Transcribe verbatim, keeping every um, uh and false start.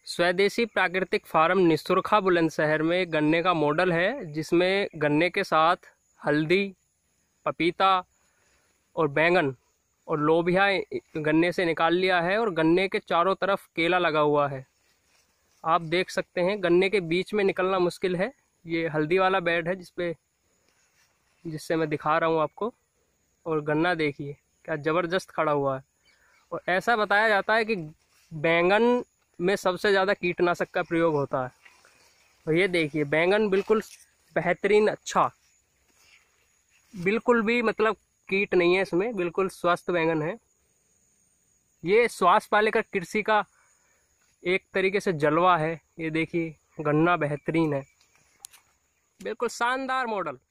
स्वदेशी प्राकृतिक फार्म निसुरखा बुलंदशहर में गन्ने का मॉडल है, जिसमें गन्ने के साथ हल्दी, पपीता और बैंगन और लोबिया गन्ने से निकाल लिया है और गन्ने के चारों तरफ केला लगा हुआ है। आप देख सकते हैं गन्ने के बीच में निकलना मुश्किल है। ये हल्दी वाला बेड है जिसपे जिससे मैं दिखा रहा हूँ आपको, और गन्ना देखिए क्या ज़बरदस्त खड़ा हुआ है। और ऐसा बताया जाता है कि बैंगन में सबसे ज़्यादा कीटनाशक का प्रयोग होता है। और ये देखिए बैंगन बिल्कुल बेहतरीन, अच्छा, बिल्कुल भी मतलब कीट नहीं है इसमें, बिल्कुल स्वस्थ बैंगन है। ये श्वास पालेकर कृषि का एक तरीके से जलवा है। ये देखिए गन्ना बेहतरीन है, बिल्कुल शानदार मॉडल।